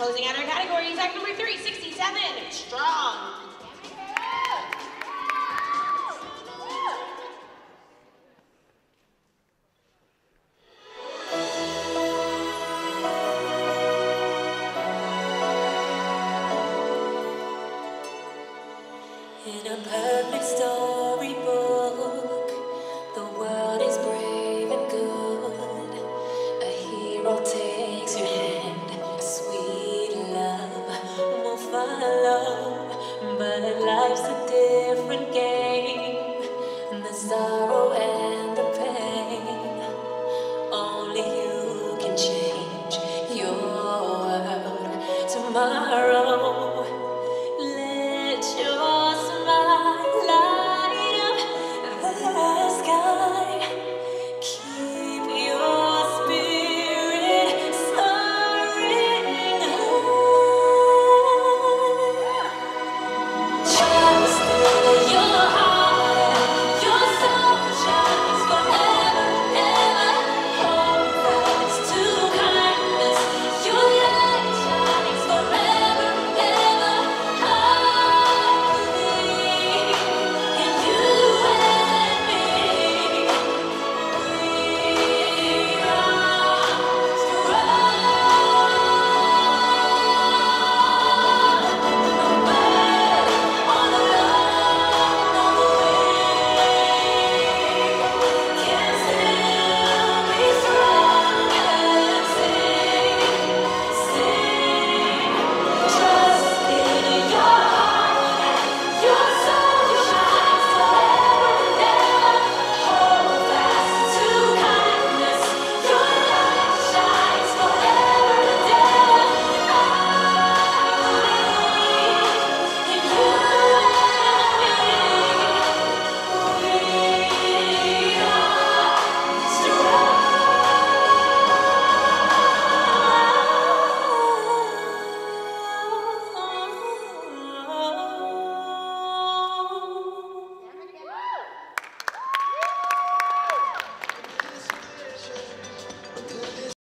Closing out our categories, act number 367, Strong. In a perfect storybook, the world is brave and good. A hero takes your hand, a sweet love will follow. But life's a different game, the sorrow and the pain. Only you can change your world tomorrow.